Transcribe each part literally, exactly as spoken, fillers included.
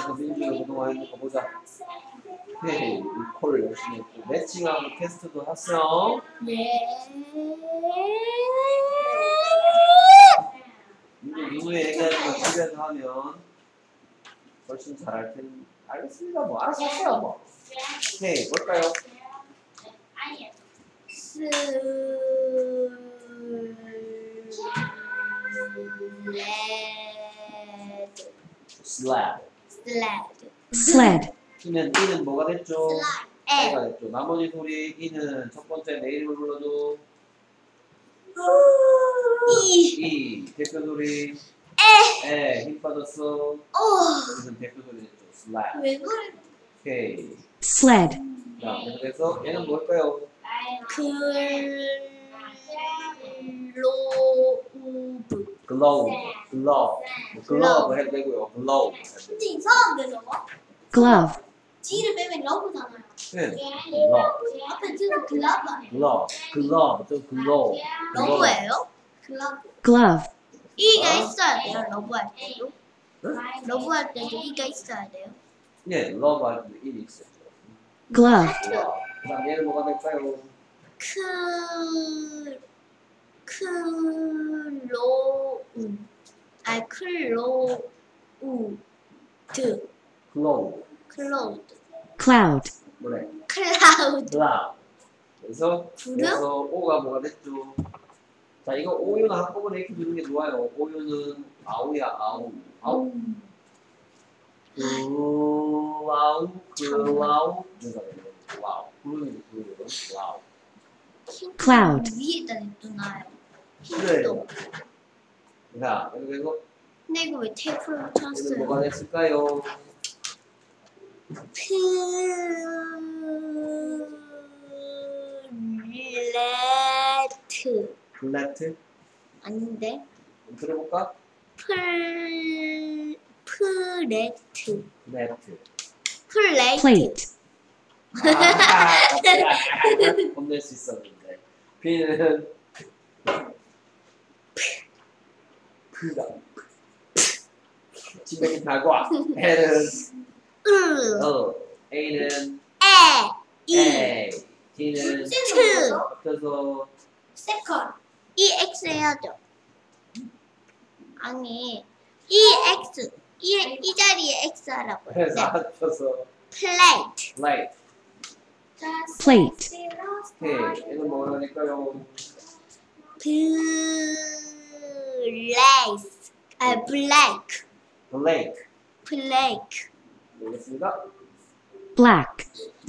그래서 민주가 그동안 했는 거 보자. 헤이, 리콜을 열심히 했고 매칭하고 테스트도 했어. 네. 민주 민주의 얘기하는 거 집에서 하면 훨씬 잘할 텐데. 알겠습니다. 뭐 알아서 했어요 뭐. 네, 뭘까요? 스 slab. 슬래드. sled, 이는 이는 뭐가 됐죠? 에. A가 됐죠. 나머지 소리 이는 첫 번째 내 이름을 불러도 이. 이 대표 소리 에. 에 힘 빠졌어. 오. 여기서 대표 소리 됐죠. slab. 왜 그래? 오케이. sled, 자, 그래서 얘는 뭘까요? 글로브. glove, glove, glove 해도 되고요. glove. 근데 이상한데 저거? glove, G를 빼면 러브잖아요. 네, glove, 앞에 G는 글러브 아니에요? glove, glove, 또 glove. 러브예요? 글러브. glove, 이가 어? 있어야 돼요. 러브 할 때도. 응? 러브 할 때도 이가 있어야 돼요. 예, love 할 때 일이 있어요. glove, 그다음 얘는 뭐가 될까요? 크 클로우 아 클로우드 glove, 클로우드 cloud, 뭐래? 클라우드 cloud. 그래서 구름? 그래서 O가 뭐가 됐죠? 자, 이거 오유는 한꺼번에 이렇게 두는 게 좋아요. 오유는 아우야, 아우. 아우. 클라우, 클라우. 클라우. 구름이 구름. 클라우. Cloud. 위에다 냅두나요? 그래. 힌트도. 자, 그래서 근데 이거 왜 테이프로 얘는 쳤어요? 뭐가 됐을까요? 플레트 플래트? 아닌데 들어볼까? 플 플레트 플래트. 플레이트 plate, 아, 혼낼 수 있었는데. B는 P가 진명이 다과. L은 으 어. A는 에 이 A. T는 트 합쳐서 세컨 이 엑스 해야죠. 아니 이 엑스 이, 이 자리에 X 하라고요. 해서 네. 합쳐서 플레이트 Light. plate, 오케이. 얘는 뭐가 될까요? 플레이스 아 블랙 Blake. 블랙 모르겠습니다. black,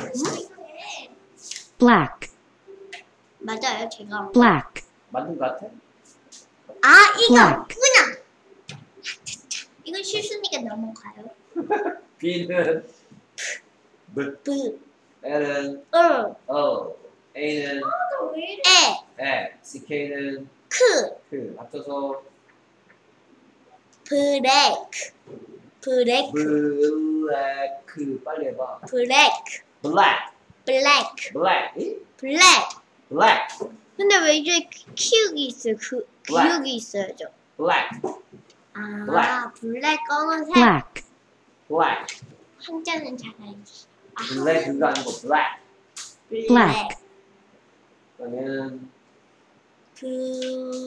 black, 맞아요 제가 black, 맞는 것 같아? 아 이거 black, 그냥 이건 실수니까 넘어가요. B는 B. 브 L은 을 O. A는 에 E. C. K는 크 그 합쳐서 브레이크 브레이크 블랙. 빨리 해봐. 브레이크 Black. 블랙 Black. 이? 블랙 Black. 근데 왜 이제 키읔이 있어요? 그 Black. 기육이 있어야죠. Black. 아 Black. 블랙 검은색 black, Black. 한자는 잘 알지. 아, 블랙가 아니고 black. black, 그러면 그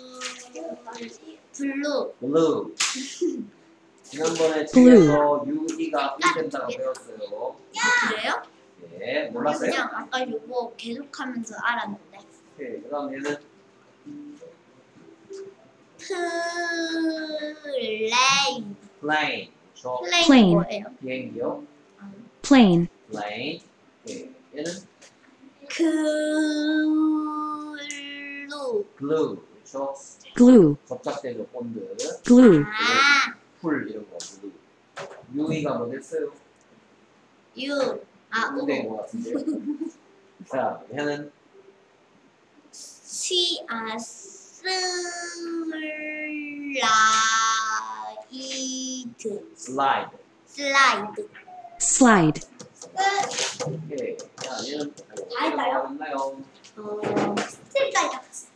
블루 blue. 지난번에 Blue. 책에서 유이가 삐된다고 배웠어요. 그래요? 예, 몰랐어요? 그냥 아까 이거 계속하면서 알았는데. 오케이, 그다음 얘는 플레이 plane. 저 플레이 Plane. 뭐예요? 비행기요. plane, plane. 오케이, 얘는 글루 glue. 그렇죠. glue, 접착제죠, 본드. glue, 아 풀 이런 거. glue. 유이가 뭐 됐어요? 유 아 군대인 우 것 같은데. 자, 얘는 시 아 슬라이드 slide. 슬라이드 slide, 오케이. 자, 얘는 다 했나요? 했나요? 어 스틸까지 다 봤어요.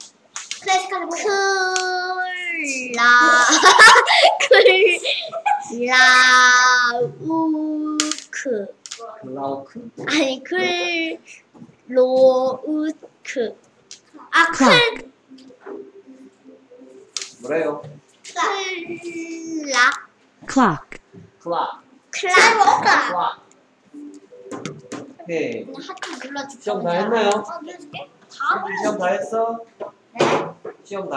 클래식하게 클라 클 라우크. 클라우크. 아니, 클로우크. 아, 클, Clock. 뭐래요? 클라, Clock. 클락. 클라. 클락. 오케이. 하트 눌러줄게. 시험 다 했나요? 어, 눌러줄게. 다 시험 다 했어? 시험 다